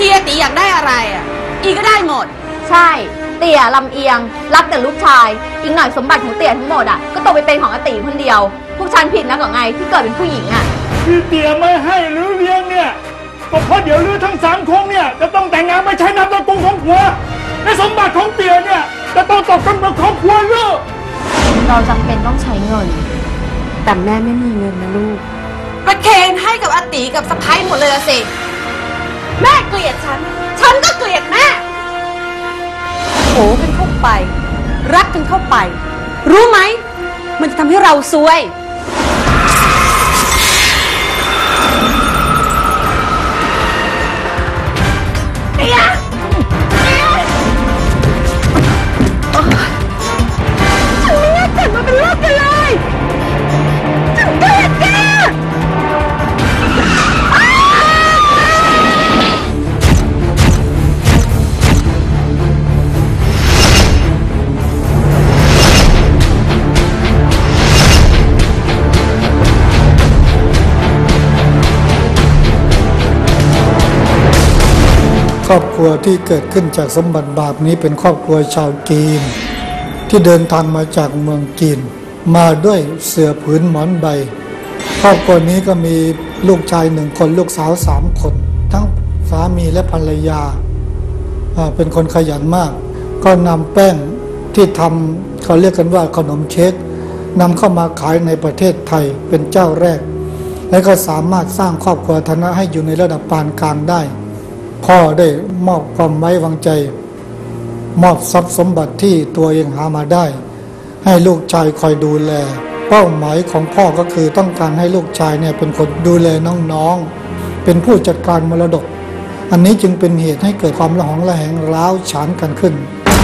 ที่อาตีอยากได้อะไรอ่ะอีก็ได้หมดใช่เตี่ยลำเอียงรับแต่ลูกชายอีกหน่อยสมบัติของเตี่ยทั้งหมดอ่ะก็ตกไปเป็นของอาตีคนเดียวพวกฉันผิดนะกับไงที่เกิดเป็นผู้หญิงอ่ะที่เตี่ยไม่ให้หรือเลี้ยงเนี่ยก็เพราะเดี๋ยวลือทั้ง3 คงเนี่ยจะต้องแต่งงานไม่ใช่นามตระกูลของผัวและสมบัติของเตี่ยเนี่ยจะต้องตกเป็นของผัวลูกเราจำเป็นต้องใช้เงินแต่แม่ไม่มีเงินนะลูกประเคนให้กับอาตีกับสะพ้ายหมดเลยละสิแม่เกลียดฉันก็เกลียดแม่โผกันเข้าไปรักกันเข้าไปรู้ไหมมันจะทำให้เราซวยเตี้ยฉันไม่น่าเกิดมาเป็นลูกกันเลยฉันเกลียดแกครอบครัวที่เกิดขึ้นจากสมบัติบาปนี้เป็นครอบครัวชาวจีนที่เดินทางมาจากเมืองจีนมาด้วยเสื่อผืนหมอนใบครอบครัวนี้ก็มีลูกชาย1 คนลูกสาว3 คนทั้งสามีและภรรยาเป็นคนขยันมากก็นำแป้งที่ทำเขาเรียกกันว่าขนมเค้กนำเข้ามาขายในประเทศไทยเป็นเจ้าแรกและก็สามารถสร้างครอบครัวฐานะให้อยู่ในระดับปานกลางได้พ่อได้มอบความไว้วางใจมอบทรัพย์สมบัติที่ตัวเองหามาได้ให้ลูกชายคอยดูแลเป้าหมายของพ่อก็คือต้องการให้ลูกชายเนี่ยเป็นคนดูแลน้องๆเป็นผู้จัดการมรดกอันนี้จึงเป็นเหตุให้เกิดความระหองระแหงร้าวฉานกันขึ้น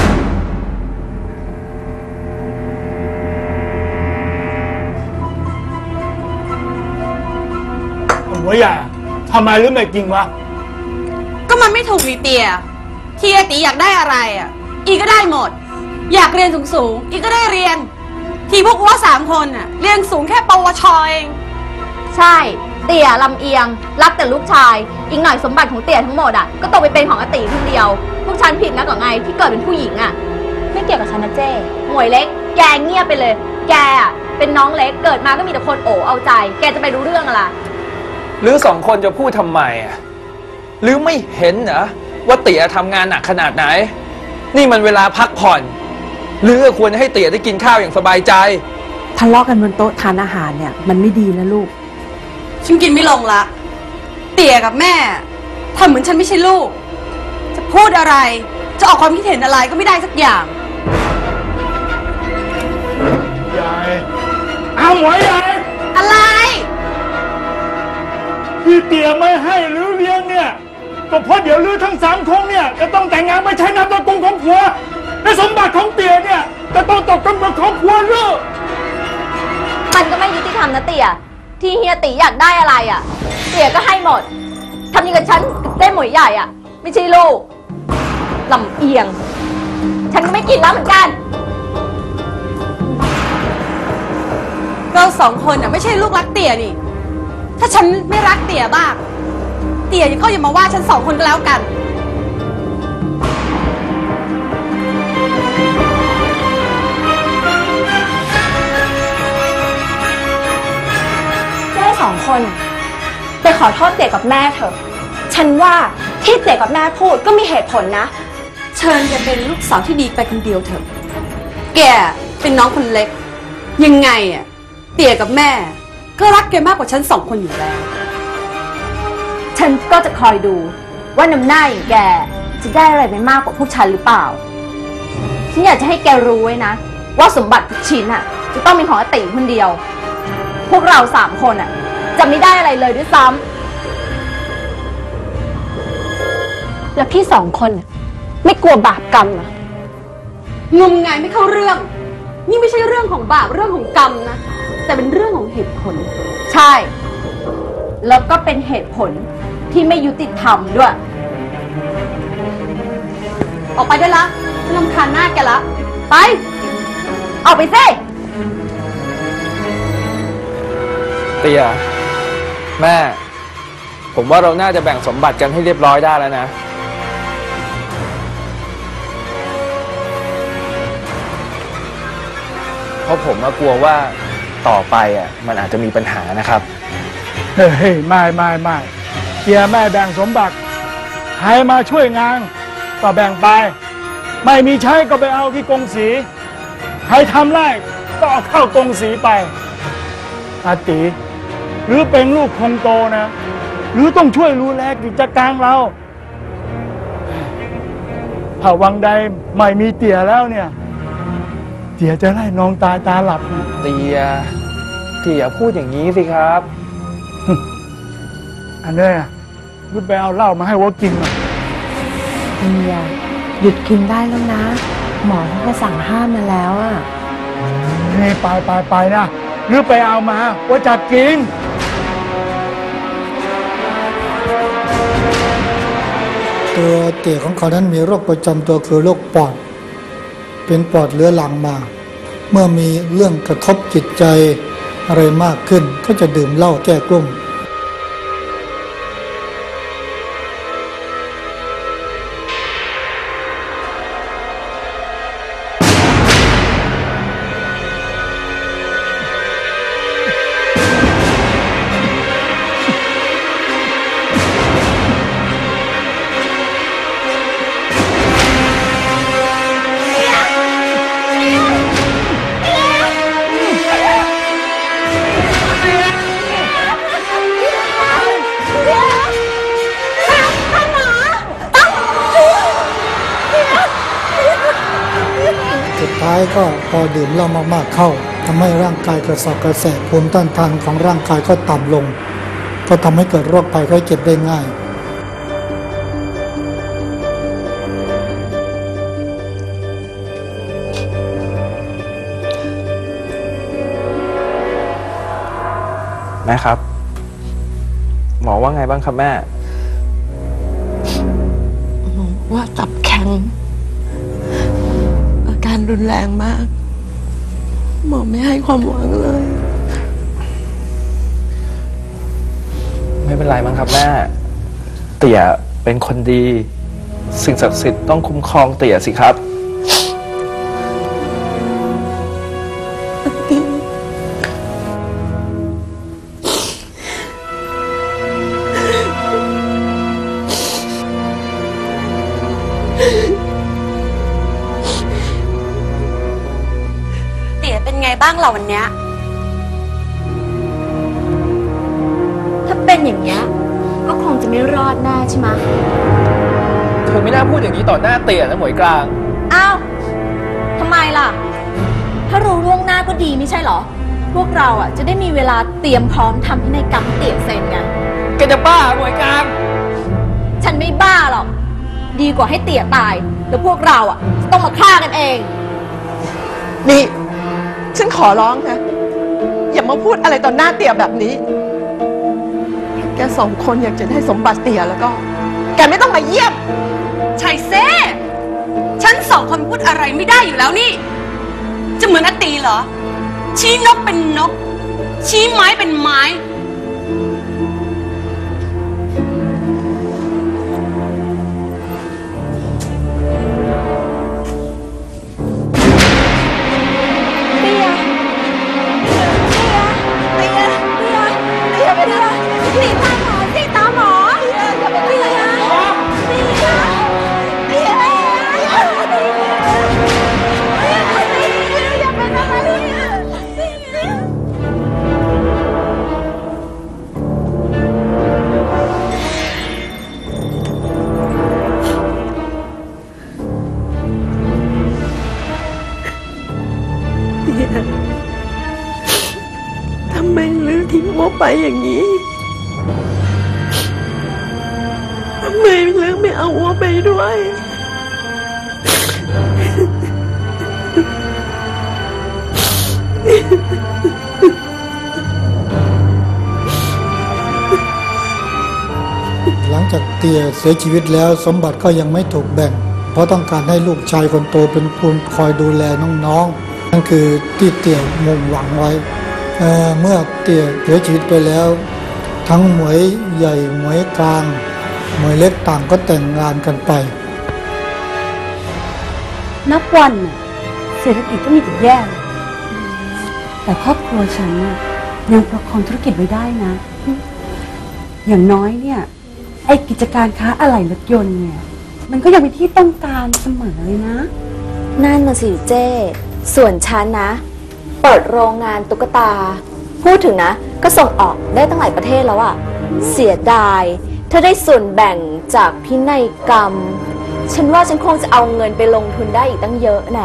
หัวใหญ่ทำไมหรือไม่จริงวะก็มันไม่ถูกเตียที่อาตีอยากได้อะไรอ่ะอีก็ได้หมดอยากเรียนสูงอีก็ได้เรียนที่พวกว่า3 คนอ่ะเรียนสูงแค่ปวชเองใช่เตี่ยลำเอียงรับแต่ลูกชายอีกหน่อยสมบัติของเตี่ยทั้งหมดอ่ะก็ตกไปเป็นของอาตีคนเดียวพวกฉันผิดนะกับไงที่เกิดเป็นผู้หญิงอ่ะไม่เกี่ยวกับฉันนะเจ้หมวยเล็กแกเงียบไปเลยแกอ่ะเป็นน้องเล็กเกิดมาก็มีแต่คนโอ้เอาใจแกจะไปรู้เรื่องอะไรหรือ2 คนจะพูดทำไมอ่ะหรือไม่เห็นเหรอว่าเตี๋ยทำงานหนักขนาดไหนนี่มันเวลาพักผ่อนหรือควรให้เตี๋ยได้กินข้าวอย่างสบายใจทะเลาะกันบนโต๊ะทานอาหารเนี่ยมันไม่ดีนะลูกฉันกินไม่ลงละเตี๋ยกับแม่ทำเหมือนฉันไม่ใช่ลูกจะพูดอะไรจะออกความคิดเห็นอะไรก็ไม่ได้สักอย่างยายเอาหัวใหญ่อะไรที่เตี่ยไม่ให้หรือเลี้ยงเนี่ยก็เพราะเดี๋ยวลือทั้ง3 คงเนี่ยจะต้องแต่งงานไม่ใช่นามตระกูลของผัวและสมบัติของเตี่ยเนี่ยจะต้องตกเป็นของผัวลูกมันก็ไม่ยุติธรรมนะเตี่ยที่เฮียตีอยากได้อะไรอ่ะเตี่ยก็ให้หมดทำอย่างกับฉันได้หมวยใหญ่อ่ะไม่ใช่ลูกลำเอียงฉันก็ไม่กินแล้วเหมือนกันเรา2 คนอ่ะไม่ใช่ลูกรักเตี่ยนี่ถ้าฉันไม่รักเตี่ยบ้างเตี่ยก็อย่ามาว่าฉัน2 คนก็แล้วกันแม่2 คนไปขอโทษเตี่ยกับแม่เถอะฉันว่าที่เตี่ยกับแม่พูดก็มีเหตุผลนะเชิญแกเป็นลูกสาวที่ดีไปคนเดียวเถอะแกเป็นน้องคนเล็กยังไงอ่ะเตี่ยกับแม่ก็รักแกมากกว่าฉัน2 คนอยู่แล้วฉันก็จะคอยดูว่าน้ำหน้าอย่างแกจะได้อะไรไปมากกว่าพวกฉันหรือเปล่าฉันอยากจะให้แกรู้ไว้นะว่าสมบัติทุกชิ้นอ่ะจะต้องเป็นของอาตีคนเดียวพวกเรา3 คนอ่ะจะไม่ได้อะไรเลยด้วยซ้ำแล้วพี่2 คนไม่กลัวบาปกรรมอ่ะงมงายไม่เข้าเรื่องนี่ไม่ใช่เรื่องของบาปเรื่องของกรรมนะแต่เป็นเรื่องของเหตุผลใช่แล้วก็เป็นเหตุผลที่ไม่ยุติธรรมด้วยออกไปได้ละฉันรำคาญหน้าแกละไปออกไปสิเตียแม่ผมว่าเราน่าจะแบ่งสมบัติกันให้เรียบร้อยได้แล้วนะราะผมกลัวว่าต่อไปมันอาจจะมีปัญหานะครับเฮ้ยไม่เกียร์แม่แบ่งสมบัติใครมาช่วยงานก็แบ่งไปไม่มีใช้ก็ไปเอาที่กงสีใครทำไร่ก็เอาเข้ากงสีไปอาติหรือเป็นลูกคนโตนะหรือต้องช่วยดูแลกิจการเราถ้าวังใดไม่มีเตี่ยแล้วเนี่ยเตี่ยจะไล่น้องตายตาหลับนะเตี๋ยพูดอย่างนี้สิครับอันนี้รุดไปเอาเหล้ามาให้วัวกินหน่อยเตียหยุดกินได้แล้วนะ หมอเขาก็สั่งห้ามมาแล้วอ่ะนี่ไปนะหรือไปเอามาว่าจะกินตัวเตี่ยของเขานั้นมีโรคประจำตัวคือโรคปอดเป็นปอดเรื้อรังมา เมื่อมีเรื่องกระทบจิตใจอะไรมากขึ้นก็จะดื่มเหล้าแก้กลุ้มสุดท้ายก็พอดื่มเหล้ามากๆเข้าทำให้ร่างกายกระสับกระส่ายภูมิต้านทานของร่างกายก็ต่ำลงก็ทำให้เกิดโรคภัยไข้เจ็บได้ง่ายแม่ครับ หมอว่าไงบ้างครับแม่ว่าตับแข็งอาการรุนแรงมากหมอไม่ให้ความหวังเลยไม่เป็นไรมั้งครับแม่ เตี๋ยเป็นคนดี สิ่งศักดิ์สิทธิ์ต้องคุ้มครองเตี๋ยสิครับเตี๋ยเป็นไงบ้างล่ะวันเนี้ยถ้าเป็นอย่างเงี้ยก็คงจะไม่รอดแน่ใช่ไหมเธอไม่น่าพูดอย่างนี้ต่อหน้าเตี๋ยนะหมวยกลางอ้าวทำไมล่ะ ถ้ารู้ล่วงหน้าก็ดีไม่ใช่เหรอ พวกเราจะได้มีเวลาเตรียมพร้อมทำพินัยกรรมเตี๋ยเซ็นไงแกจะบ้าหมวยกลางฉันไม่บ้าหรอก ดีกว่าให้เตี๋ยตาย แล้วพวกเราจะต้องมาฆ่ากันเองนี่ฉันขอร้องนะอย่ามาพูดอะไรต่อหน้าเตี่ยแบบนี้แกสองคนอยากจะได้สมบัติเตี่ยแล้วก็ แกไม่ต้องมาเยี่ยมชัยเซ่ฉันสองคนพูดอะไรไม่ได้อยู่แล้วนี่ จะเหมือนอตีเหรอ ชี้นกเป็นนก ชี้ไม้เป็นไม้ทำไมลือทิ้งวัวไปอย่างนี้ทำไมลือไม่เอาวัวไปด้วยหลังจากเตี่ยเสียชีวิตแล้วสมบัติก็ยังไม่ถูกแบ่ง เพราะต้องการให้ลูกชายคนโตเป็นผู้คอยดูแลน้องๆนั่นคือที่เตี่ยมุ่งหวังไว้เมื่อเตี่ยเสียชีวิตไปแล้ว ทั้งหมวยใหญ่หมวยกลางหมวยเล็กต่างก็แต่งงานกันไปนับวันน่ะเศรษฐกิจก็มีแต่แย่แต่ครอบครัวฉันน่ะยังประคองธุรกิจไว้ได้นะ อย่างน้อยเนี่ยไอ้กิจการค้าอะไหล่รถยนต์เนี่ยมันก็ยังเป็นที่ต้องการเสมอเลยนะนั่นน่ะสิเจ้ส่วนฉันนะ เปิดโรงงานตุ๊กตา พูดถึงนะ ก็ส่งออกได้ตั้งหลายประเทศแล้วอะเสียดายถ้าได้ส่วนแบ่งจากพินัยกรรม ฉันว่าฉันคงจะเอาเงินไปลงทุนได้อีกตั้งเยอะแน่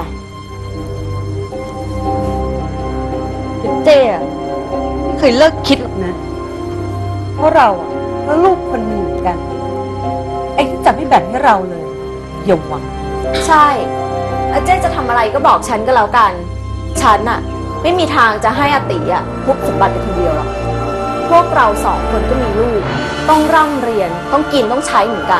เจ้อะไม่เคยเลิกคิดหรอกนะเพราะเราอ่ะก็ลูกคนหนึ่งเหมือนกัน ไอ้ที่จะไม่แบ่งให้เราเลยอย่าหวังใช่แล้วเจ๊จะทำอะไรก็บอกฉันก็แล้วกัน ฉันน่ะไม่มีทางจะให้อาติอ่ะพุบสมบัติไปทีเดียวหรอก พวกเราสองคนก็มีลูก ต้องร่ำเรียน ต้องกิน ต้องใช้เหมือนกัน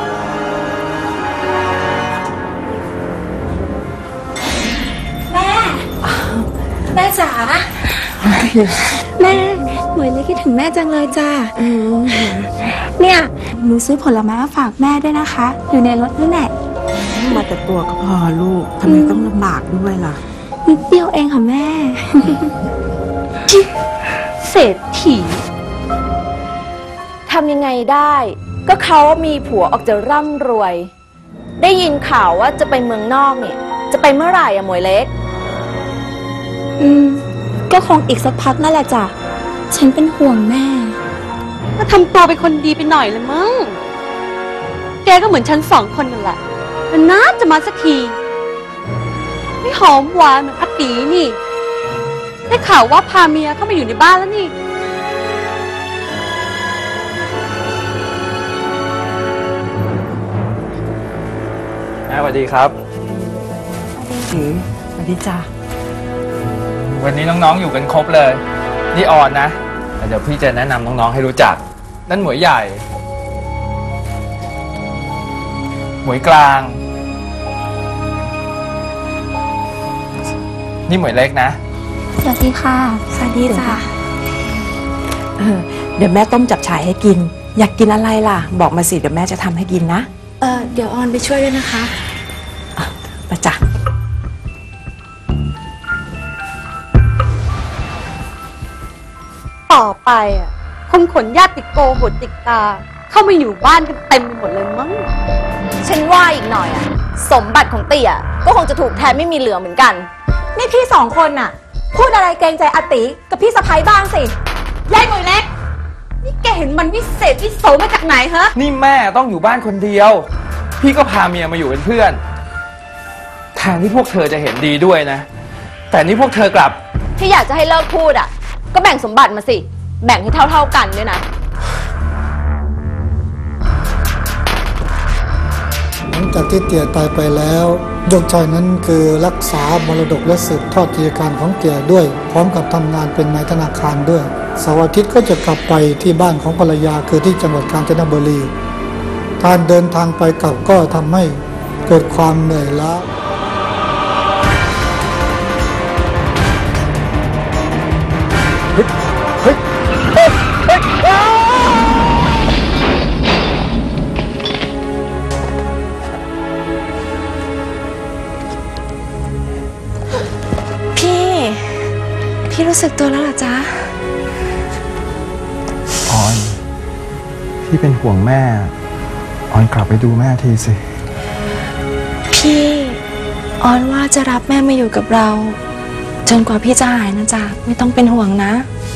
แม่จ๋า แม่หมวยเลยคิดถึงแม่จังเลยจ้าเนี่ยหนูซื้อผลไม้มาฝากแม่ด้วยนะคะ อยู่ในรถนั่นแหละมาแต่ตัวก็พอลูก ทำไมต้องลำบากด้วยล่ะนิดเดียวเองค่ะแม่เศรษฐีทำยังไงได้ ก็เขามีผัวออกจะร่ำรวย ได้ยินข่าวว่าจะไปเมืองนอกเนี่ย จะไปเมื่อไหร่อะหมวยเล็กก็คงอีกสักพักนั่นแหละจ้ะ ฉันเป็นห่วงแม่ก็ทำตัวเป็นคนดีไปหน่อยละมั้ง แกก็เหมือนฉันสองคนนั่นแหละนานๆจะมาสักที ไม่หอมหวานเหมือนอาตีนี่ ได้ข่าวว่าพาเมียเข้ามาอยู่ในบ้านแล้วนี่แม่สวัสดีครับสวัสดีจ้าวันนี้น้องๆอยู่กันครบเลย นี่ออนนะแต่เดี๋ยวพี่จะแนะนำน้องๆให้รู้จัก นั่นหมวยใหญ่ หมวยกลาง นี่หมวยเล็กนะสวัสดีค่ะ สวัสดีจ้ะเดี๋ยวแม่ต้มจับฉ่ายให้กิน อยากกินอะไรล่ะ บอกมาสิเดี๋ยวแม่จะทำให้กินนะเดี๋ยวออนไปช่วยด้วยนะคะประจักษ์ต่อไปอ่ะคงขนญาติโกโหติกา เข้ามาอยู่บ้านกันเต็มไปหมดเลยมั้งฉันว่าอีกหน่อยอะสมบัติของเตี่ยก็คงจะถูกแทนไม่มีเหลือเหมือนกันนี่พี่สองคนน่ะ พูดอะไรเกรงใจอาติกับพี่สะพ้ายบ้างสิยายหมวยเล็ก นี่แกเห็นมันวิเศษวิโสมาจากไหนฮะนี่แม่ต้องอยู่บ้านคนเดียว พี่ก็พาเมียมาอยู่เป็นเพื่อนแทนที่พวกเธอจะเห็นดีด้วยนะ แต่นี่พวกเธอกลับที่อยากจะให้เลิกพูดอะก็แบ่งสมบัติมาสิ แบ่งให้เท่าๆกันด้วยนะหลังจากที่เตี่ยตายไปแล้วยกชายนั้นคือรักษามรดกและสืบทอดกิจการของเตี่ยด้วย พร้อมกับทำงานเป็นนายธนาคารด้วยเสาร์อาทิตย์ก็จะกลับไปที่บ้านของภรรยาคือที่จังหวัดกาญจนบุรีการเดินทางไปกลับก็ทำให้เกิดความเหนื่อยล้าพี่รู้สึกตัวแล้วเหรอจ๊ะออน พี่เป็นห่วงแม่ ออนกลับไปดูแม่ทีสิพี่ออนว่าจะรับแม่มาอยู่กับเรา จนกว่าพี่จะหายนะจ๊ะ ไม่ต้องเป็นห่วงนะ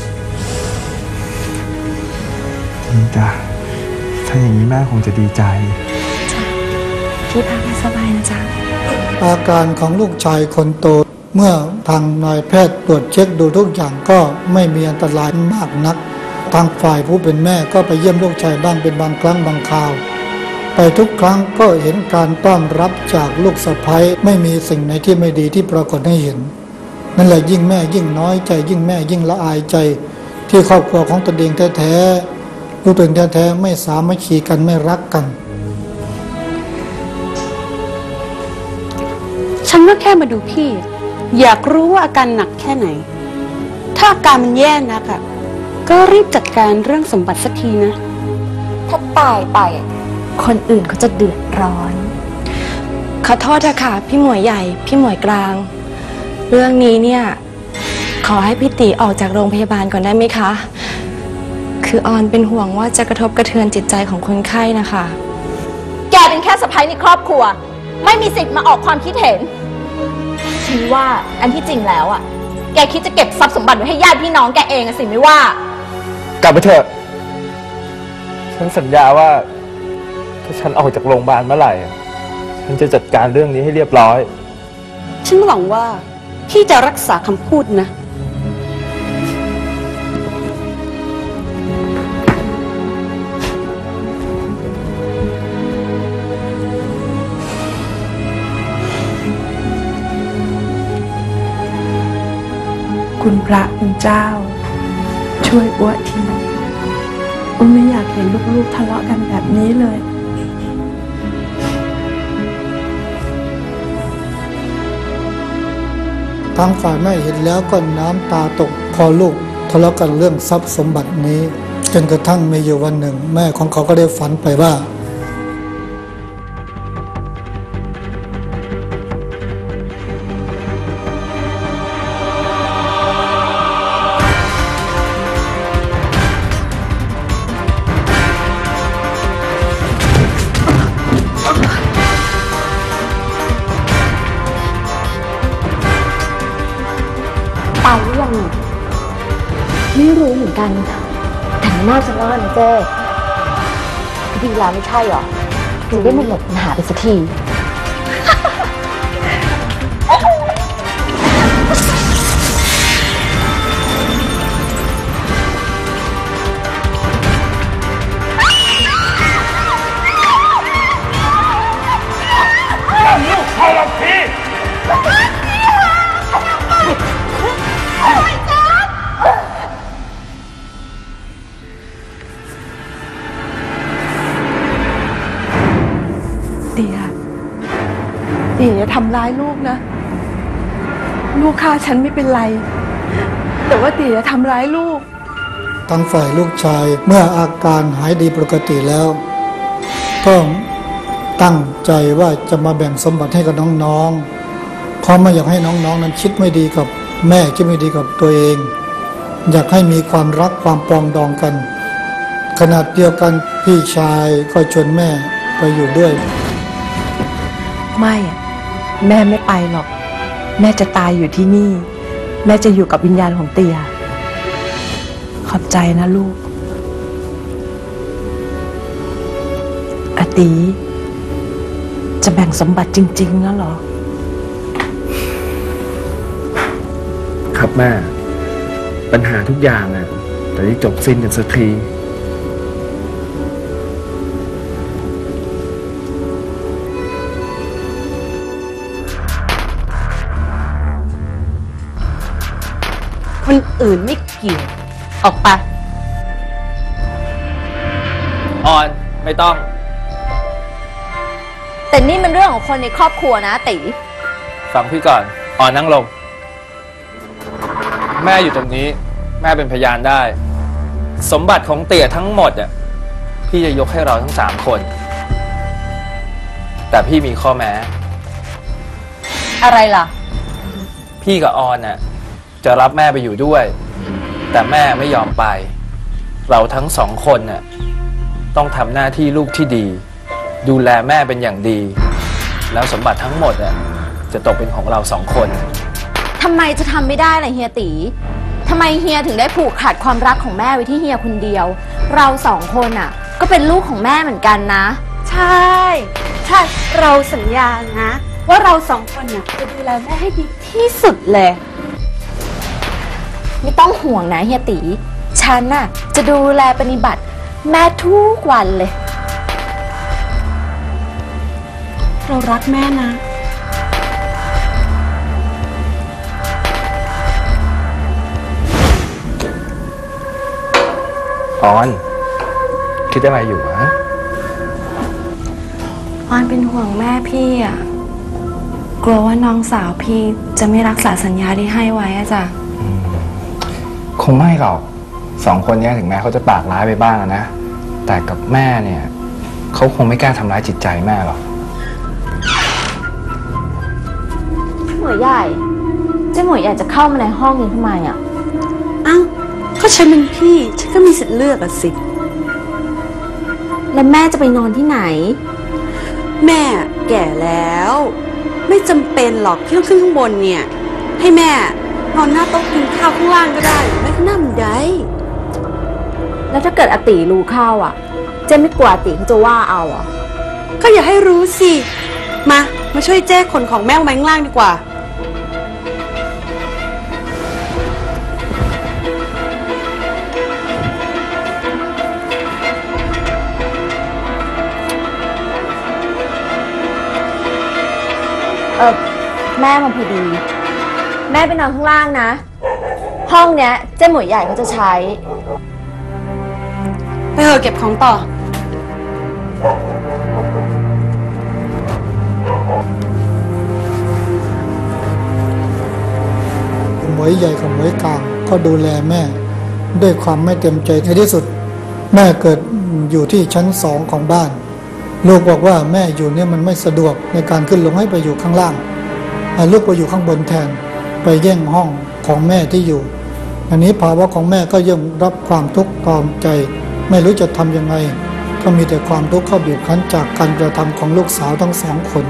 ดีจ้ะ ถ้าอย่างนี้แม่คงจะดีใจพี่พักให้สบายนะจ๊ะอาการของลูกชายคนโตเมื่อทางนายแพทย์ตรวจเช็คดูทุกอย่างก็ไม่มีอันตรายมากนัก ทางฝ่ายผู้เป็นแม่ก็ไปเยี่ยมลูกชายบ้างเป็นบางครั้งบางคราว ไปทุกครั้งก็เห็นการต้อนรับจากลูกสะใภ้ไม่มีสิ่งไหนที่ไม่ดีที่ปรากฏให้เห็น นั่นแหละยิ่งแม่ยิ่งน้อยใจยิ่งแม่ยิ่งละอายใจ ที่ครอบครัวของตนเองแท้ๆลูกตนแท้ๆไม่สามัคคีกันไม่รักกันฉันก็แค่มาดูพี่ อยากรู้ว่าอาการหนักแค่ไหน ถ้าอาการมันแย่นักอ่ะก็รีบจัดการเรื่องสมบัติสักทีนะถ้าตายไป คนอื่นเขาจะเดือดร้อนขอโทษเถอะค่ะ พี่หมวยใหญ่ พี่หมวยกลาง เรื่องนี้เนี่ยขอให้พี่ตีออกจากโรงพยาบาลก่อนได้ไหมคะ คือออนเป็นห่วงว่าจะกระทบกระเทือนจิตใจของคนไข้นะคะแกเป็นแค่สะใภ้ในครอบครัว ไม่มีสิทธิ์มาออกความคิดเห็นฉันว่าอันที่จริงแล้วอ่ะแกคิดจะเก็บทรัพย์สมบัติไว้ให้ญาติพี่น้องแกเองอะสิไม่ว่ากลับไปเถอะ ฉันสัญญาว่าถ้าฉันออกจากโรงพยาบาลเมื่อไหร่ฉันจะจัดการเรื่องนี้ให้เรียบร้อยฉันหวังว่าพี่จะรักษาคำพูดนะคุณพระคุณเจ้า ช่วยอ้วทีอ้วไม่อยากเห็นลูกๆทะเลาะกันแบบนี้เลยทางฝ่ายแม่เห็นแล้วก็น้ำตาตกพอลูกทะเลาะกันเรื่องทรัพย์สมบัตินี้จนกระทั่งมีอยู่วันหนึ่งแม่ของเขาก็ได้ฝันไปว่าตายหรือยังไม่รู้เหมือนกันแต่น่าจะรอดนะเจ้ก็ดีแล้วไม่ใช่หรอจะได้หมดปัญหาไปสักทีเตี๋ยอย่าทำร้ายลูกนะ ลูกฆ่าฉันไม่เป็นไร แต่ว่าเตี๋ยอย่าทำร้ายลูกทางฝ่ายลูกชายเมื่ออาการหายดีปกติแล้วก็ตั้งใจว่าจะมาแบ่งสมบัติให้กับน้องๆเพราะไม่อยากให้น้องๆนั้นคิดไม่ดีกับแม่คิดไม่ดีกับตัวเอง อยากให้มีความรักความปรองดองกันขณะเดียวกันพี่ชายก็ชวนแม่ไปอยู่ด้วยไม่อะแม่ไม่ไปหรอก แม่จะตายอยู่ที่นี่ แม่จะอยู่กับวิญญาณของเตียขอบใจนะลูกอาตีจะแบ่งสมบัติจริงๆแล้วเหรอครับแม่ ปัญหาทุกอย่างจะได้จบสิ้นกันสักทีคนอื่นไม่เกี่ยวออกไปออนไม่ต้องแต่นี่มันเรื่องของคนในครอบครัวนะตีฟังพี่ก่อน ออนนั่งลง แม่อยู่ตรงนี้ แม่เป็นพยานได้ สมบัติของเตี่ยทั้งหมดพี่จะยกให้เราทั้ง3 คน แต่พี่มีข้อแม้อะไรล่ะพี่กับออนจะรับแม่ไปอยู่ด้วย แต่แม่ไม่ยอมไป เราทั้ง2 คนต้องทำหน้าที่ลูกที่ดี ดูแลแม่เป็นอย่างดี แล้วสมบัติทั้งหมดจะตกเป็นของเรา2 คนทำไมจะทำไม่ได้ล่ะเฮียตีทำไมเฮียถึงได้ผูกขาดความรักของแม่ไว้ที่เฮียคนเดียว เรา2 คนก็เป็นลูกของแม่เหมือนกันนะใช่เราสัญญานะว่าเรา2 คนจะดูแลแม่ให้ดีที่สุดเลยไม่ต้องห่วงนะเฮียตีฉันจะดูแลปฏิบัติแม่ทุกวันเลยเรารักแม่นะออน คิดอะไรอยู่ฮะออนเป็นห่วงแม่พี่กลัวว่าน้องสาวพี่จะไม่รักษาสัญญาที่ให้ไว้จ้ะคงไม่หรอก2 คนนี้ถึงแม้เขาจะปากร้ายไปบ้างนะแต่กับแม่เนี่ยเขาคงไม่กล้าทำร้ายจิตใจแม่หรอกหมวยใหญ่จ๊หมวยอยากจะเข้ามาในห้องนี้ทำไมอ่ะอ้าวก็ฉันเป็นพี่ฉันก็มีสิทธิ์เลือกอะสิแล้วแม่จะไปนอนที่ไหนแม่แก่แล้ว ไม่จำเป็นหรอกที่ต้องขึ้นข้างบนเนี่ย ให้แม่นอนหน้าโต๊ะกินข้าวข้างล่างก็ได้แม่ก็นั่งได้แล้วถ้าเกิดอาติรู้เข้าอ่ะ เจ๊ไม่กลัวอาติเขาจะว่าเอาอ่ะก็อย่าให้รู้สิมาช่วยแจ้ขนของแม่ลงมาข้างล่างดีกว่าแม่มาพอดี แม่ไปนอนข้างล่างนะ ห้องเนี้ยเจ๊หมวยใหญ่เขาจะใช้ไปเถอะเก็บของต่อหมวยใหญ่กับหมวยกลางก็ดูแลแม่ด้วยความไม่เต็มใจในที่สุดแม่เกิดอยู่ที่ชั้น2ของบ้านลูกบอกว่าแม่อยู่เนี่ยมันไม่สะดวกในการขึ้นลงให้ไปอยู่ข้างล่างลูกไปอยู่ข้างบนแทนไปแย่งห้องของแม่ที่อยู่อันนี้ภาวะของแม่ก็ย่อมรับความทุกข์ตรอมใจไม่รู้จะทำยังไงก็มีแต่ความทุกข์เข้าบีบคั้นจากการกระทำของลูกสาวทั้ง2 คน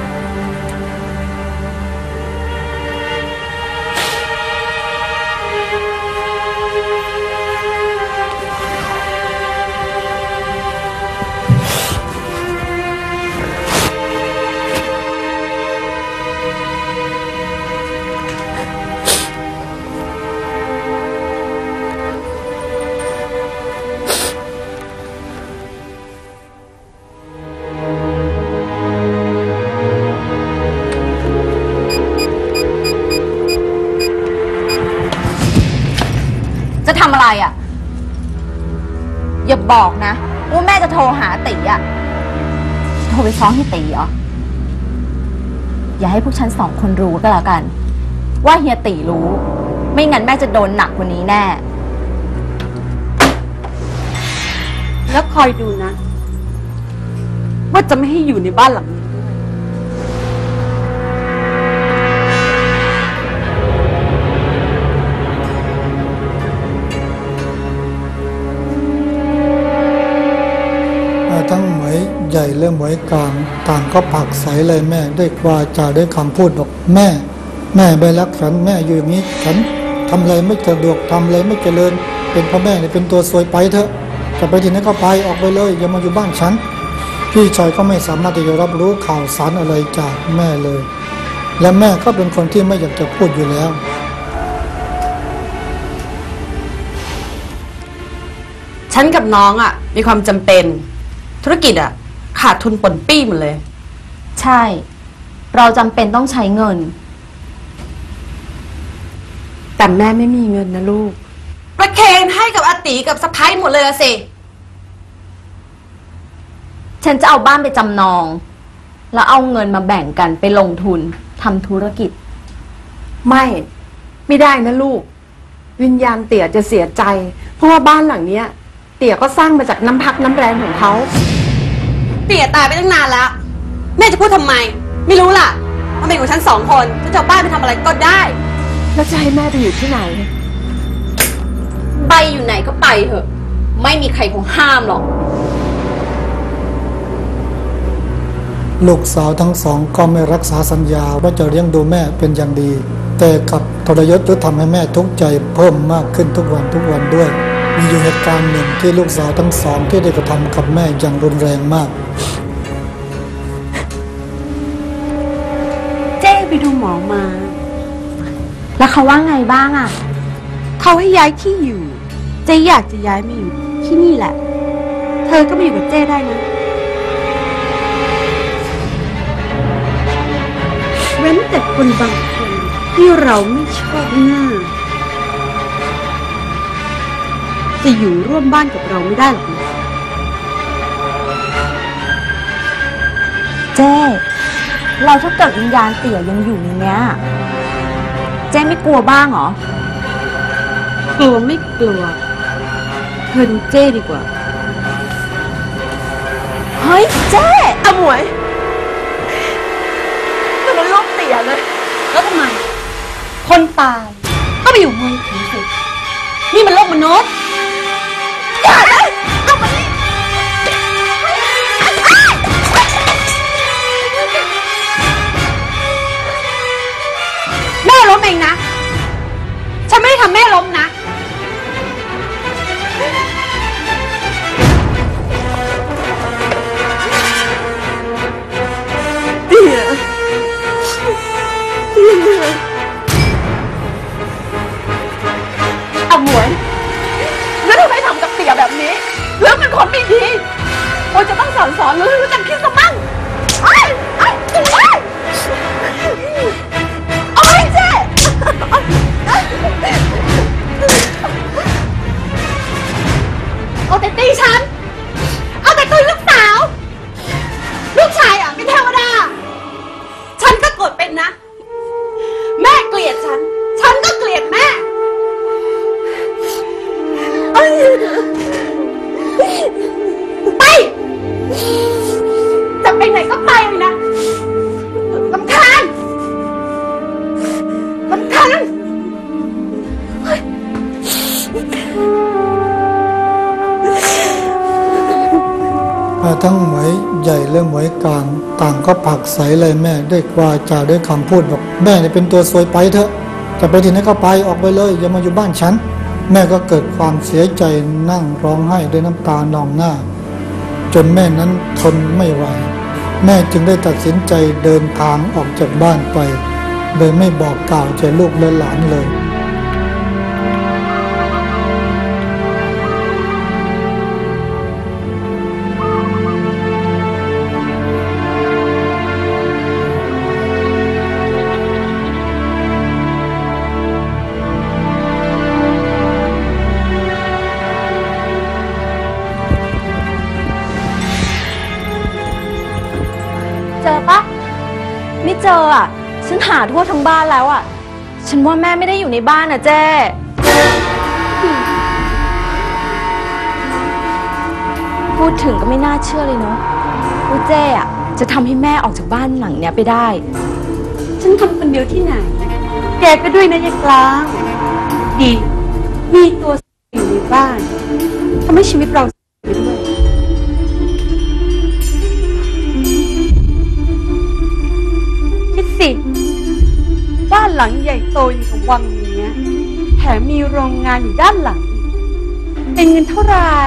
จะทำอะไรอ่ะ อย่าบอกนะว่าแม่จะโทรหาตีอ่ะโทรไปฟ้องให้ตีเหรอ อย่าให้พวกฉัน2 คนรู้ก็แล้วกัน ว่าเฮียตีรู้ ไม่งั้นแม่จะโดนหนักกว่านี้แน่แล้วคอยดูนะ ว่าจะไม่ให้อยู่ในบ้านหลังนี้ทั้งหมวยใหญ่และหมวยกลางต่างก็ผลักใส่เลยแม่ด้วยวาจาด้วยคำพูดบอกแม่ไม่รักฉันแม่อยู่อย่างนี้ฉันทำอะไรไม่สะดวกทำอะไรไม่เจริญเป็นพ่อแม่เนี่ยเป็นตัวซวยไปเถอะจะไปที่ไหนก็ไปออกไปเลยอย่ามาอยู่บ้านฉันพี่ชายก็ไม่สามารถที่จะรับรู้ข่าวสารอะไรจากแม่เลยและแม่ก็เป็นคนที่ไม่อยากจะพูดอยู่แล้วฉันกับน้องอ่ะมีความจำเป็นธุรกิจอ่ะขาดทุนป่นปี้หมดเลยใช่ เราจำเป็นต้องใช้เงินแต่แม่ไม่มีเงินนะลูกประเคนให้กับอาติกับสะพ้ายหมดเลยละสิฉันจะเอาบ้านไปจำนอง แล้วเอาเงินมาแบ่งกันไปลงทุนทำธุรกิจไม่ได้นะลูก วิญญาณเตี่ยจะเสียใจเพราะว่าบ้านหลังเนี้ยเตี่ยก็สร้างมาจากน้ำพักน้ำแรงของเขาเตี่ยตายไปตั้งนานแล้ว แม่จะพูดทำไม ไม่รู้ล่ะมันเป็นของฉัน2 คนฉันจะเอาบ้านไปทำอะไรก็ได้แล้วจะให้แม่ไปอยู่ที่ไหนไปอยู่ไหนก็ไปเถอะ ไม่มีใครคงห้ามหรอกลูกสาวทั้ง2ก็ไม่รักษาสัญญาว่าจะเลี้ยงดูแม่เป็นอย่างดีแต่กับทรยศหรือทำให้แม่ทุกข์ใจเพิ่มมากขึ้นทุกวันด้วยมีอยู่เหตุการณ์หนึ่งที่ลูกสาวทั้ง2ที่ได้กระทำกับแม่อย่างรุนแรงมากเจ้ไปดูหมอมาแล้วเขาว่าไงบ้างอ่ะเขาให้ย้ายที่อยู่ เจ้อยากจะย้ายมาอยู่ที่นี่แหละ เธอก็มาอยู่กับเจ้ได้นะเว้นแต่คนบางคนที่เราไม่ชอบหน้าจะอยู่ร่วมบ้านกับเราไม่ได้หรอกนะเจ้เราถ้าเกิดวิญญาณเตี่ยยังอยู่ในเนี้ย เจ้ไม่กลัวบ้างเหรอกลัวไม่กลัวเธอดูเจ้ดีกว่าเฮ้ยเจ้อมวยมันเป็นลูกเตี่ยเลยแล้วทำไม คตาย ก็ไปอยู่เมืองผีสินี่มันโลกมนุษย์อย่าเลยเอามานี่แม่ล้มเองนะฉันไม่ได้ทำแม่ล้มนะเตี๋ยเอาหมวยแล้วทำไมทำกับเตี๋ยแบบนี้เรื่องเป็นคนไม่ดีโอ้จะต้องสอนรู้จักคิดสมั่งไอ้เจ๊เอาแต่ตีฉัน เอาแต่ตีลูกสาว ลูกชายอ่ะเป็นเทวดา ฉันก็เกิดเป็นนะ แม่เกลียดฉัน ฉันก็เกลียดแม่ไป จะไปไหนก็ไปเลยนะรำคาญทั้งหมวยใหญ่และหมวยกลางต่างก็ผลักไสเลยแม่ด้วยวาจาด้วยคำพูดบอกแม่เนี่ยเป็นตัวซวยไปเถอะจะไปที่ไหนก็ไปออกไปเลยอย่ามาอยู่บ้านฉันแม่ก็เกิดความเสียใจนั่งร้องไห้ด้วยน้ำตานองหน้าจนแม่นั้นทนไม่ไหวแม่จึงได้ตัดสินใจเดินทางออกจากบ้านไปโดยไม่บอกกล่าวแก่ลูกและหลานเลยเจอปะไม่เจออ่ะฉันหาทั่วทั้งบ้านแล้วอ่ะฉันว่าแม่ไม่ได้อยู่ในบ้านอ่ะเจ้พูดถึงก็ไม่น่าเชื่อเลยเนาะว่าเจ้อ่ะจะทำให้แม่ออกจากบ้านหลังเนี้ยไปได้ฉันทำคนเดียวที่ไหนแกก็ด้วยนะยายกลางดีมีตัวอยู่ในบ้านทำให้ชีวิตเราไปด้วยคิดสิบ้านหลังใหญ่โตอยู่กับวังเนี้ยแถมมีโรงงานอยู่ด้านหลังเป็นเงินเท่าไหร่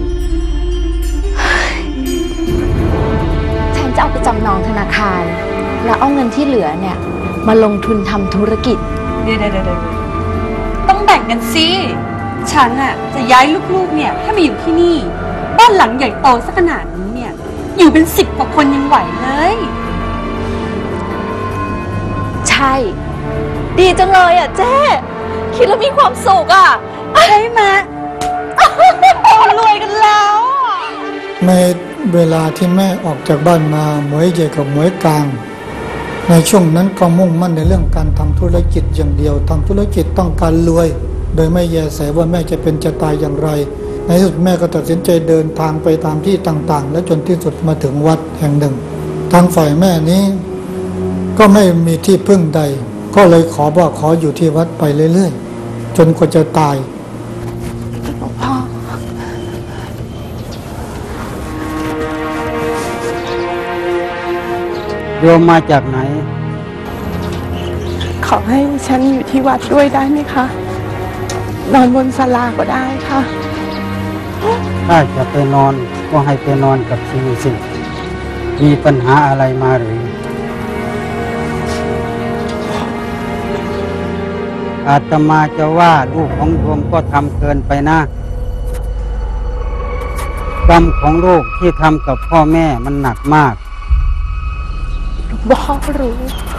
ฉันจะเอาไปจำนองธนาคารแล้วเอาเงินที่เหลือเนี่ยมาลงทุนทำธุรกิจเดี๋ยวต้องแบ่งกันสิฉันอะจะย้ายลูกๆเนี่ยให้มาอยู่ที่นี่บ้านหลังใหญ่โตสักขนาดนี้เนี่ยอยู่เป็น10 กว่าคนยังไหวเลยใช่ดีจังเลยอ่ะเจ๊คิดแล้วมีความสุขอ่ะใช่ไหมรวยกันแล้วในเวลาที่แม่ออกจากบ้านมาหมวยใหญ่กับหมวยกลางในช่วงนั้นก็มุ่งมั่นในเรื่องการทำธุรกิจอย่างเดียวทำธุรกิจต้องการรวยโดยไม่แยแสว่าแม่จะเป็นจะตายอย่างไรในที่สุดแม่ก็ตัดสินใจเดินทางไปตามที่ต่างๆและจนที่สุดมาถึงวัดแห่งหนึ่งทางฝ่ายแม่นี้ก็ไม่มีที่พึ่งใดก็เลยขออยู่ที่วัดไปเรื่อยๆจนกว่าจะตายหลวงพ่อโยมมาจากไหนขอให้ฉันอยู่ที่วัดด้วยได้ไหมคะนอนบนศาลาก็ได้ค่ะถ้าจะไปนอนก็ให้ไปนอนกับชีสิมีปัญหาอะไรมาหรืออาตมาจะว่าลูกของโยมก็ทำเกินไปนะกรรมของลูกที่ทำกับพ่อแม่มันหนักมากพ่อรู้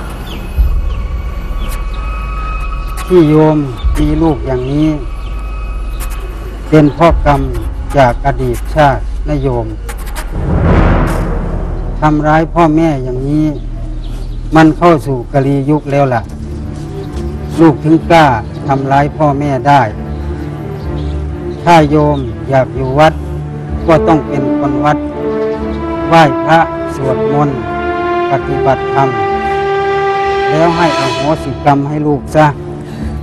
ที่โยมมีลูกอย่างนี้เป็นเพราะกรรมจากอดีตชาตินโยมทำร้ายพ่อแม่อย่างนี้มันเข้าสู่กลียุคแล้วล่ะลูกถึงกล้าทำร้ายพ่อแม่ได้ถ้าโยมอยากอยู่วัดก็ต้องเป็นคนวัดไหว้พระสวดมนต์ปฏิบัติธรรมแล้วให้อโหสิกรรมให้ลูกซะ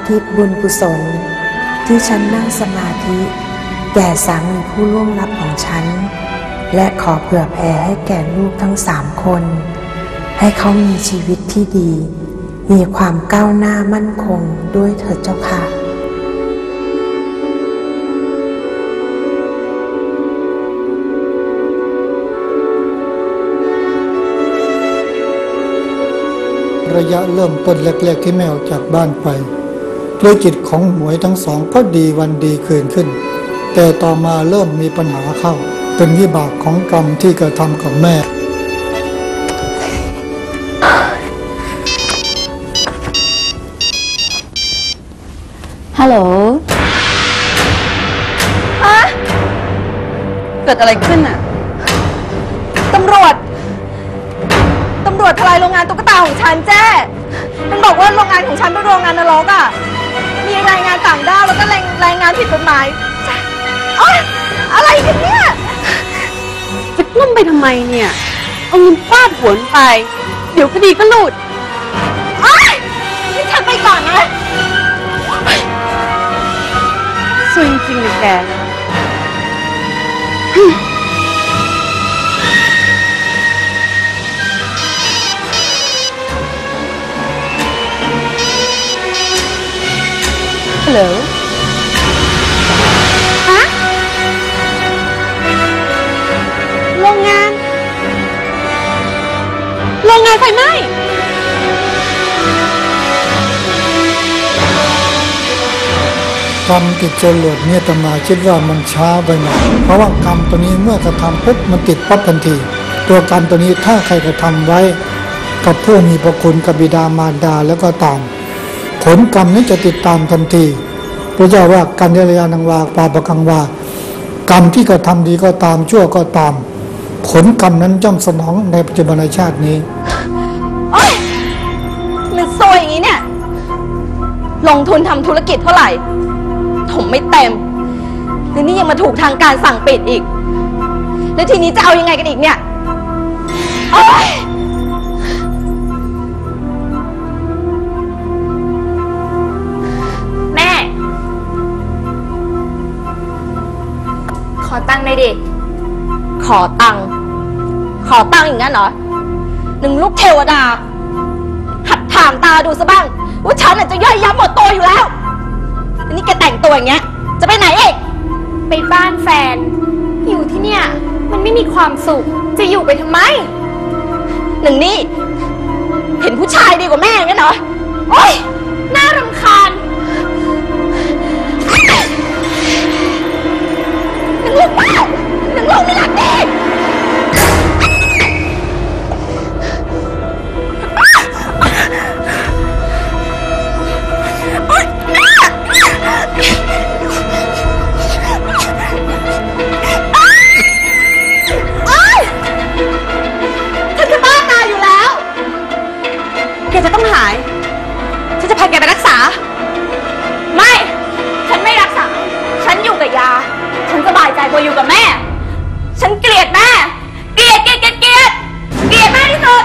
ทิศบุญกุศลที่ฉันนั่งสมาธิแก่สามีผู้ล่วงลับของฉันและขอเผื่อแผ่ให้แก่ลูกทั้ง3 คนให้เขามีชีวิตที่ดีมีความก้าวหน้ามั่นคงด้วยเถิดเจ้าค่ะระยะเริ่มต้นแรกๆที่แม่ออกจากบ้านไปด้วยจิตของหมวยทั้งสองก็ดีวันดีคืนขึ้นแต่ต่อมาเริ่มมีปัญหาเข้าเป็นวิบากของกรรมที่กระทำกับแม่ฮัลโหลเกิดอะไรขึ้นอ่ะตำรวจทลายโรงงานตุ๊กตาของฉันเจ้มันบอกว่าโรงงานของฉันเป็นโรงงานนรกอ่ะมีรายงานต่างด้าวแล้วก็รายงานผิดกฎหมายอะไรกันเนี่ยจะกลุ้มไปทำไมเนี่ยเอาเงินฟาดหัวไปเดี๋ยวคดีก็หลุดนี่ฉันไปก่อนนะซวยจริงๆเลยแกฮัลโหลโรงงานไฟไหม้กรรมติดจรวดเนี่ยอาตมาคิดว่ามันช้าไปหน่อยเพราะว่ากรรมตัวนี้เมื่อกระทำปุ๊บมันติดปั๊บทันทีตัวกรรมตัวนี้ถ้าใครกระทำไว้กับผู้มีพระคุณกับบิดามารดาแล้วก็ตามผลกรรมนี้จะติดตามทันทีพระเจ้าว่ากันยานังวาปาปะกังวากรรมที่กระทำดีก็ตามชั่วก็ตามผลกรรมนั้นย่อมสนองในปัจจุบันชาตินี้มันซวยอย่างนี้เนี่ยลงทุนทำธุรกิจเท่าไหร่ถมไม่เต็มแล้วนี่ยังมาถูกทางการสั่งปิดอีกแล้วทีนี้จะเอายังไงกันอีกเนี่ยแม่ขอตังค์หน่อยดิขอตังค์อย่างนั้นเหรอหนึ่งลูกเทวดาหัดถามตาดูซะบ้างว่าฉันจะย่อยยับหมดตัวอยู่แล้วอันนี้แกแต่งตัวอย่างเงี้ยจะไปไหนเองไปบ้านแฟนอยู่ที่เนี่ยมันไม่มีความสุขจะอยู่ไปทำไมหนึ่งนี่เห็นผู้ชายดีกว่าแม่งั้นเหรอโอ๊ยน่ารำคาญหนึ่งลูกบ้าหนึ่งลูกไม่รักดีจะต้องหายฉันจะพาแกไปรักษาไม่ฉันไม่รักษาฉันอยู่กับยาฉันสบายใจกว่าอยู่กับแม่ฉันเกลียดแม่เกลียดแม่ที่สุด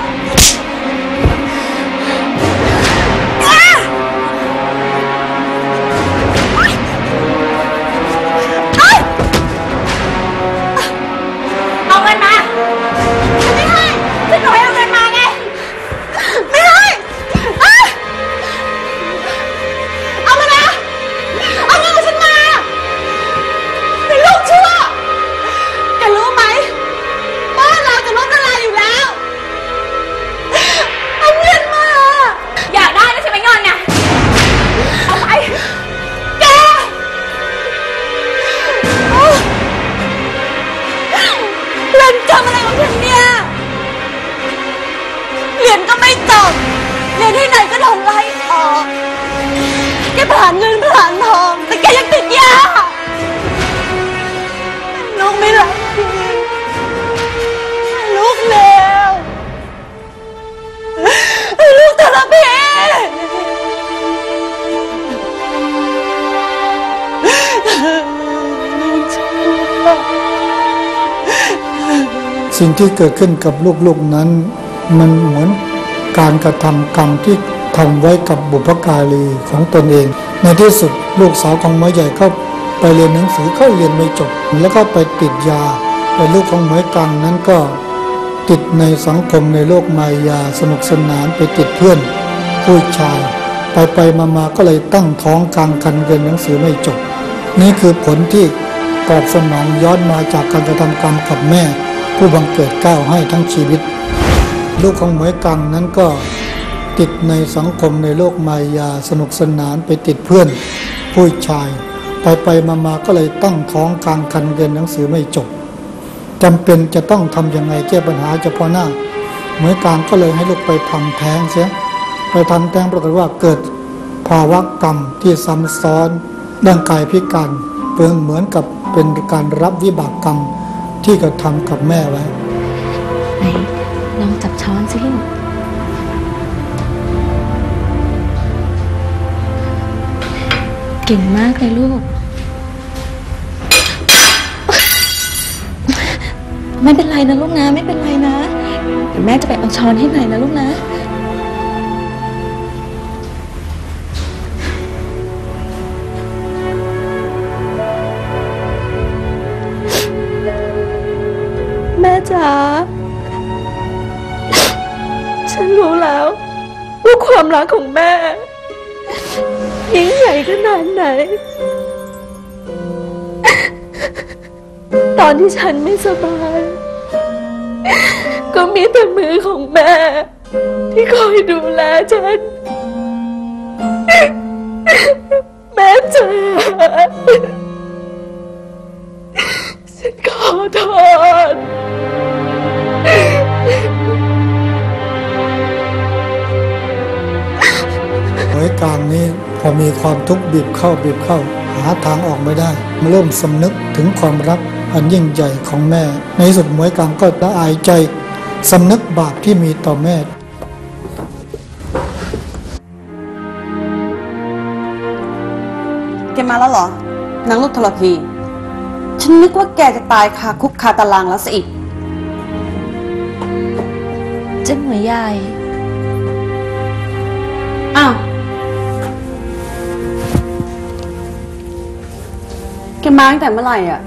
เอาเงินมาฉันไม่ให้ฉันบอกให้เอาเงินมาไงไม่ให้เอามานะเอาเงินของฉันมาเป็นลูกชั่วแกรู้ไหมบ้านเราจะล้มละลายอยู่แล้วเอาเงินมาอยากได้แล้วใช่ไหมเงินเนี่ยเอาไปแกเล่นจำอะไรของฉันเนี่ยเรียนก็ไม่จบเรียนที่ไหนก็โดนไล่ออกแกผ่านเงินผ่านทองแต่แกยังติดยาลูกไม่รักพี่ลูกเลวลูกทรพีสิ่งที่เกิดขึ้นกับลูกๆนั้นมันเหมือนการกระทำกรรมที่ทำไว้กับบุพการีของตนเองในที่สุดลูกสาวของหมวยใหญ่เข้าไปเรียนหนังสือก็เรียนไม่จบแล้วก็ไปติดยาแต่ลูกของหมวยกังนั้นก็ติดในสังคมในโลกมายาสนุกสนานไปติดเพื่อนผู้ชายไปมาก็เลยตั้งท้องกลางคันเรียนหนังสือไม่จบนี่คือผลที่ตอบสนองย้อนมาจากการกระทำกรรมกับแม่ผู้บังเกิดเกล้าให้ทั้งชีวิตลูกของหมวยกังนั้นก็ติดในสังคมในโลกมายาสนุกสนานไปติดเพื่อนผู้ชายไปมาก็เลยตั้งท้องกลางคันเรียนหนังสือไม่จบจำเป็นจะต้องทำยังไงแก้ปัญหาเฉพาะหน้าหมวยกังก็เลยให้ลูกไปทำแท้งเสียไปทำแท้งปรากฏว่าเกิดภาวะกรรมที่ซ้ำซ้อนร่างกายพิการเหมือนกับเป็นการรับวิบากกรรมที่กระทำกับแม่ไว้ไหนลองจับช้อนสิลูกเก่งมากเลยลูกไม่เป็นไรนะลูกนะไม่เป็นไรนะเดี๋ยวแม่จะไปเอาช้อนให้ใหม่นะลูกนะแม่จ๋าฉันรู้แล้วว่าความรักของแม่ยิ่งใหญ่ขนาดไหนตอนที่ฉันไม่สบายก็มีแต่มือของแม่ที่คอยดูแลฉันแม่จ๋าฉันขอโทษหมวยกังนี้พอมีความทุกข์บีบเข้าหาทางออกไม่ได้เริ่มสำนึกถึงความรักอันยิ่งใหญ่ของแม่ในที่สุดหมวยกังก็ละอายใจสำนึกบาปที่มีต่อแม่แกมาแล้วเหรอนางลูกทรพีฉันนึกว่าแกจะตายคาคุกคาตารางแล้วซะอีกเจ้าหมวยใหญ่อ้าวแกมาตั้งแต่เมื่อไหร่อ่ะ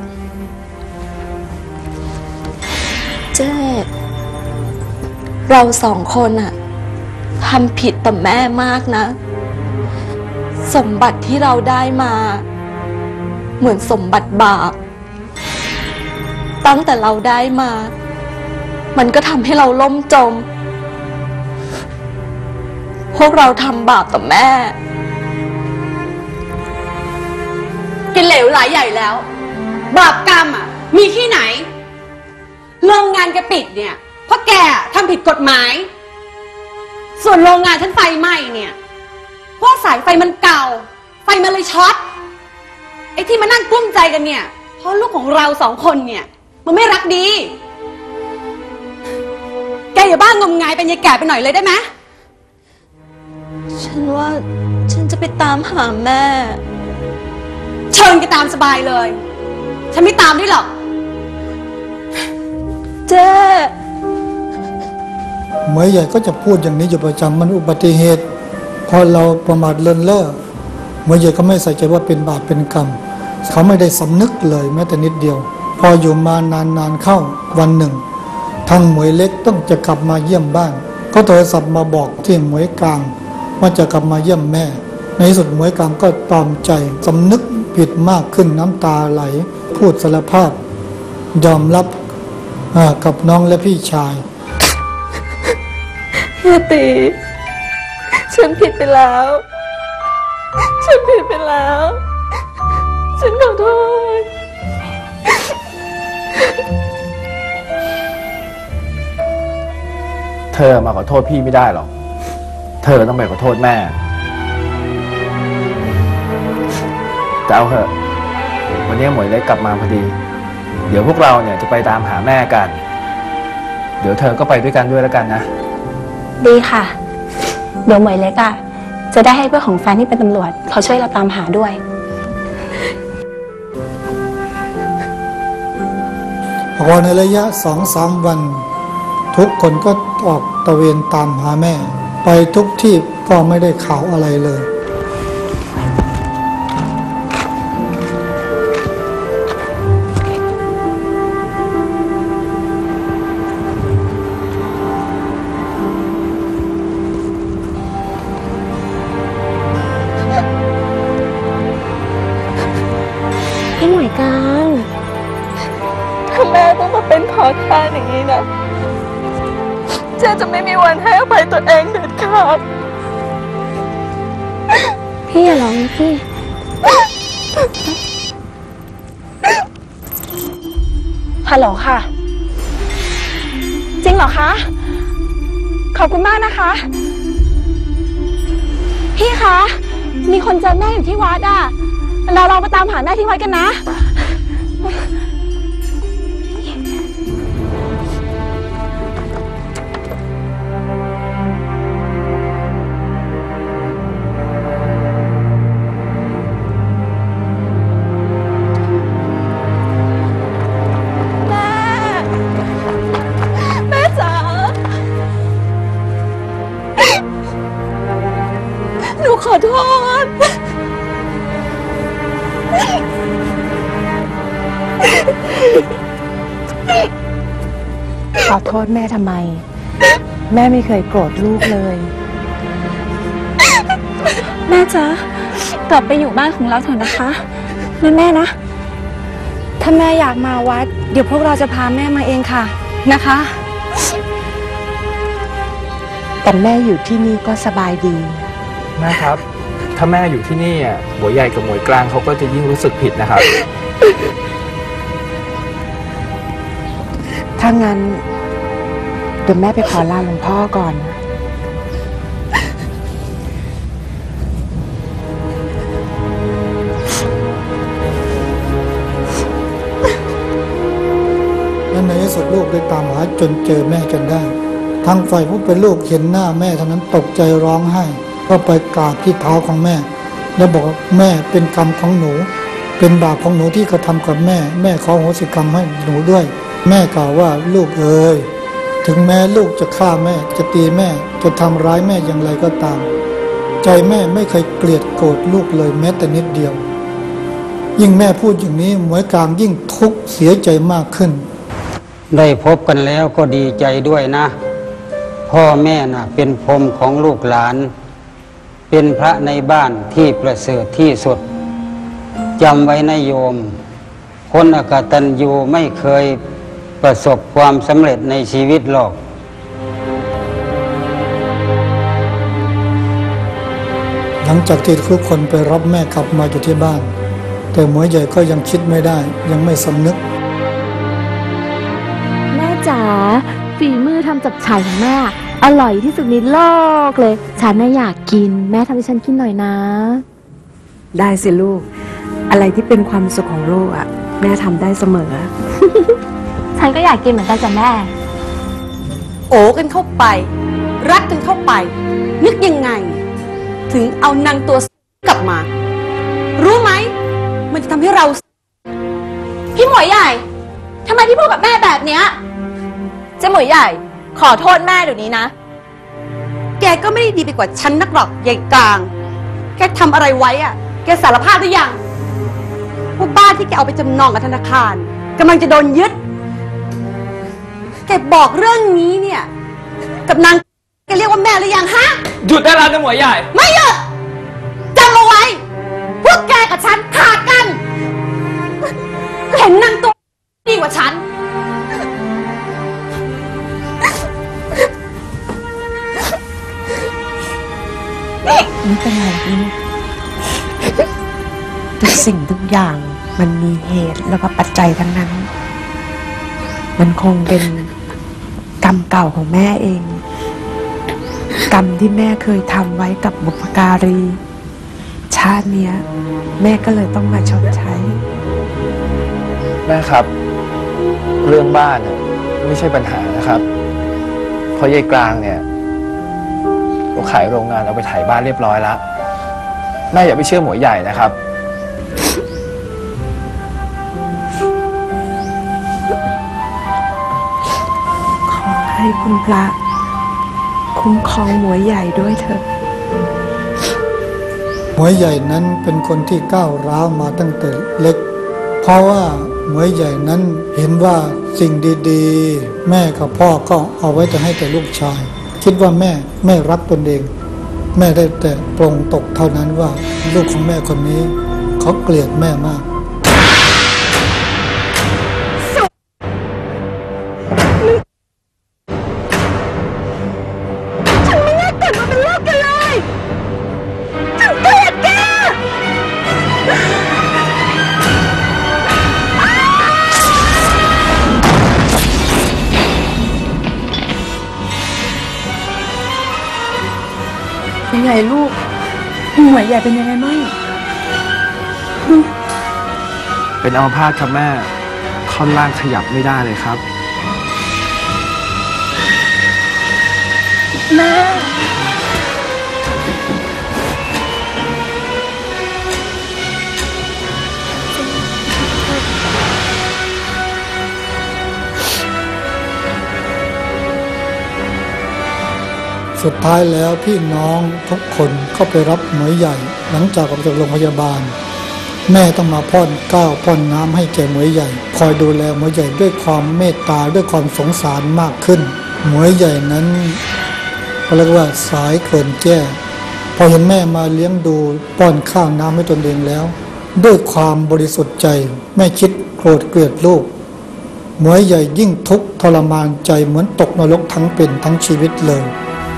เจ้เราสองคนอะทำผิดต่อแม่มากนะสมบัติที่เราได้มาเหมือนสมบัติบาปตั้งแต่เราได้มามันก็ทำให้เราล่มจมพวกเราทำบาปต่อแม่แกเหลวหลายใหญ่แล้วบาปกรรมอ่ะมีที่ไหนโรงงานแกปิดเนี่ยเพราะแกทำผิดกฎหมายส่วนโรงงานฉันไฟไหม้เนี่ยเพราะสายไฟมันเก่าไฟมันเลยช็อตไอ้ที่มานั่งกลุ้มใจกันเนี่ยเพราะลูกของเราสองคนเนี่ยมันไม่รักดีแกอย่าบ้างมงายเป็นยายแก่ไปหน่อยเลยได้ไหมฉันว่าฉันจะไปตามหาแม่เชิญแกตามสบายเลยฉันไม่ตามด้วยหรอกเจ้หมวยใหญ่ก็จะพูดอย่างนี้อยู่ประจำมันอุบัติเหตุพอเราประมาทเลินเล่อหมวยใหญ่ก็ไม่ใส่ใจว่าเป็นบาปเป็นกรรมเขาไม่ได้สำนึกเลยแม้แต่นิดเดียวพออยู่มานานเข้าวันหนึ่งทางหมวยเล็กต้องจะกลับมาเยี่ยมบ้านก็โทรศัพท์มาบอกที่หมวยกลางว่าจะกลับมาเยี่ยมแม่ในที่สุดหมวยกลางก็ตอมใจสำนึกผิดมากขึ้นน้ำตาไหลพูดสารภาพยอมรับกับน้องและพี่ชายเฮียตีฉันผิดไปแล้วฉันผิดไปแล้วฉันขอโทษเธอมาขอโทษพี่ไม่ได้หรอกเธอต้องไปขอโทษแม่แต่เอาเถอะวันนี้หมวยเล็กกลับมาพอดีเดี๋ยวพวกเราเนี่ยจะไปตามหาแม่กันเดี๋ยวเธอก็ไปด้วยกันแล้วกันนะดีค่ะเดี๋ยวหมวยเล็กจะได้ให้เพื่อนของแฟนที่เป็นตำรวจเขาช่วยเราตามหาด้วยพอในระยะ 2-3 วันทุกคนก็ออกตระเวนตามหาแม่ไปทุกที่ก็ไม่ได้ข่าวอะไรเลยมาเป็นขอทานอย่างนี้นะเจ๊จะไม่มีวันให้อภัยตัวเองเด็ดขาดพี่อย่าร้องนะพี่ฮัลโหลค่ะ จริงเหรอคะ ขอบคุณมากนะคะ พี่คะ มีคนเจอแม่อยู่ที่วัดอ่ะเราไปตามหาแม่ที่วัดกันนะ แม่จ๋า หนูขอโทษขอโทษแม่ทำไม แม่ไม่เคยโกรธลูกเลยแม่จ๊ะกลับไปอยู่บ้านของเราเถอะนะคะนั่นแม่นะถ้าแม่อยากมาวัด เดี๋ยวพวกเราจะพาแม่มาเองค่ะนะคะแต่แม่อยู่ที่นี่ก็สบายดีแม่ครับ ถ้าแม่อยู่ที่นี่อ่ะหมวยใหญ่กับหมวยกลางเขาก็จะยิ่งรู้สึกผิดนะครับถ้างั้นเดี๋ยวแม่ไปขอลาหลวงพ่อก่อนและในที่สุดลูกได้ตามหาจนเจอแม่จนได้ทางฝ่ายผู้เป็นลูกเห็นหน้าแม่เท่านั้นตกใจร้องไห้ก็ไปกราบที่เท้าของแม่ แล้วบอกว่าแม่เป็นกรรมของหนู เป็นบาปของหนูที่กระทำกับแม่แม่ขอโหสิกรรมให้หนูด้วย แม่กล่าวว่าลูกเอ๋ยถึงแม้ลูกจะฆ่าแม่จะตีแม่จะทำร้ายแม่อย่างไรก็ตาม ใจแม่ไม่เคยเกลียดโกรธลูกเลยแม้แต่นิดเดียว ยิ่งแม่พูดอย่างนี้หมวยกลางยิ่งทุกข์เสียใจมากขึ้นได้พบกันแล้วก็ดีใจด้วยนะ พ่อแม่น่ะเป็นพรหมของลูกหลาน เป็นพระในบ้านที่ประเสริฐที่สุดจำไว้นะโยม คนอกตัญญูไม่เคยประสบความสำเร็จในชีวิตหรอกหลังจากที่ทุกคนไปรับแม่กลับมาอยู่ที่บ้าน แต่หมวยใหญ่ก็ยังคิดไม่ได้ยังไม่สำนึกแม่จ๋าฝีมือทำจับฉ่ายของแม่อร่อยที่สุดในโลกเลย ฉันน่ะอยากกินแม่ทำให้ฉันกินหน่อยนะได้สิลูก อะไรที่เป็นความสุขของลูกอ่ะ แม่ทำได้เสมอฉันก็อยากกินเหมือนกันจ้ะแม่โอ้กันเข้าไป รักกันเข้าไป นึกยังไง ถึงเอานางตัวกลับมา รู้ไหม มันจะทำให้เราพี่หมวยใหญ่ทำไมพี่พูดกับแม่แบบเนี้ยเจ๊หมวยใหญ่ ขอโทษแม่เดี๋ยวนี้นะแกก็ไม่ได้ดีไปกว่าฉันนักหรอกยายกลาง แกทำอะไรไว้อะแกสารภาพหรือยังว่าบ้านที่แกเอาไปจำนองกับธนาคารกำลังจะโดนยึด แกบอกเรื่องนี้เนี่ย กับนางแกเรียกว่าแม่หรือยังฮะหยุดได้แล้วนะหมวยใหญ่ไม่หยุดจำเอาไว้ พวกแกกับฉันขาดกัน เห็นนางตัวดีกว่าฉันไม่เป็นไรลูกทุกสิ่งทุกอย่างมันมีเหตุแล้วก็ปัจจัยทั้งนั้น มันคงเป็นกรรมเก่าของแม่เอง กรรมที่แม่เคยทำไว้กับบุพการี ชาติเนี้ย แม่ก็เลยต้องมาชดใช้แม่ครับ เรื่องบ้านน่ะไม่ใช่ปัญหานะครับ เพราะยายกลางเนี่ยเราขายโรงงานเอาไปถ่ายบ้านเรียบร้อยแล้วแม่อย่าไปเชื่อหมวยใหญ่นะครับขอให้คุณพระคุ้มครองหมวยใหญ่ด้วยเถอะหมวยใหญ่นั้นเป็นคนที่ก้าวร้าวมาตั้งแต่เล็ก เพราะว่าหมวยใหญ่นั้นเห็นว่าสิ่งดีๆ แม่กับพ่อก็เอาไว้จะให้แต่ลูกชาย คิดว่าแม่รักตนเอง แม่ได้แต่ปรงตกเท่านั้นว่าลูกของแม่คนนี้เขาเกลียดแม่มากไงลูกหมวยใหญ่เป็นยังไงมั่งเป็นอัมพาตครับแม่ท่อนล่างขยับไม่ได้เลยครับแม่สุดท้ายแล้วพี่น้องทุกคนเข้าไปรับหมวยใหญ่หลังจากออกจากโรงพยาบาลแม่ต้องมาป้อนข้าวป้อนน้ำให้แก่หมวยใหญ่คอยดูแลหมวยใหญ่ด้วยความเมตตาด้วยความสงสารมากขึ้นหมวยใหญ่นั้นเขาเรียกว่าสายเกินแก้พอเห็นแม่มาเลี้ยงดูป้อนข้าวน้ำให้ตนเองแล้วด้วยความบริสุทธิ์ใจไม่คิดโกรธเกลียดลูกหมวยใหญ่ยิ่งทุกข์ทรมานใจเหมือนตกนรกทั้งเป็นทั้งชีวิตเลย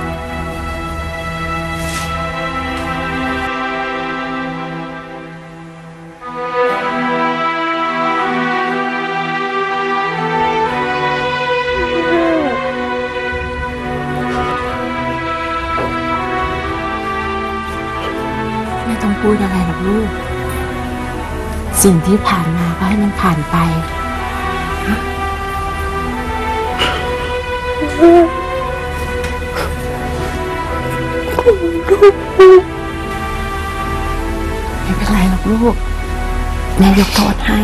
ไม่ต้องพูดอะไรหรอกลูก สิ่งที่ผ่านมาก็ให้มันผ่านไปไม่เป็นไรหรอกลูกแม่ยกโทษให้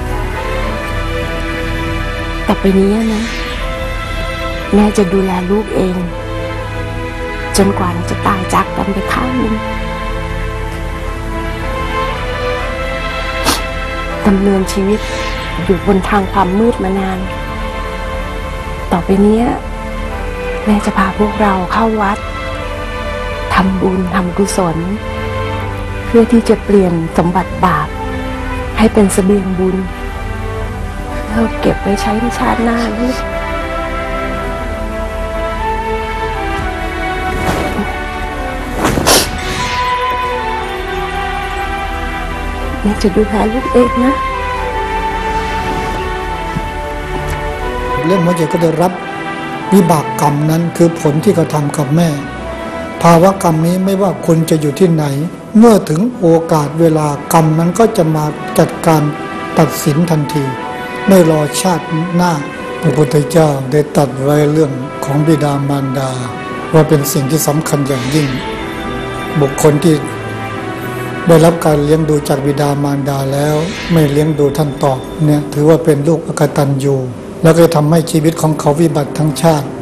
ต่อไปนี้นะแม่จะดูแลลูกเองจนกว่าเราจะตายจากกันไปข้างหนึ่งดำเนินชีวิตอยู่บนทางความมืดมานานต่อไปนี้แม่จะพาพวกเราเข้าวัดทำบุญทำกุศลเพื่อที่จะเปลี่ยนสมบัติบาปให้เป็นเสบียงบุญเพื่อเก็บไว้ใช้ในชาติหน้าลูกแม่จะดูแลลูกเองนะเรื่องหมวยใหญ่ก็ได้รับวิบากกรรมนั้นคือผลที่กระทำกับแม่ภาวะกรรมนี้ไม่ว่าคุณจะอยู่ที่ไหนเมื่อถึงโอกาสเวลากรรมนั้นก็จะมาจัดการตัดสินทันทีไม่รอชาติหน้าพระพุทธเจ้าได้ตรัสไว้เรื่องของบิดามารดาว่าเป็นสิ่งที่สำคัญอย่างยิ่งบุคคลที่ได้รับการเลี้ยงดูจากบิดามารดาแล้วไม่เลี้ยงดูท่านตอบเนี่ยถือว่าเป็นลูกอกตัญญูแล้วก็ทำให้ชีวิตของเขาวิบัติทั้งชาติ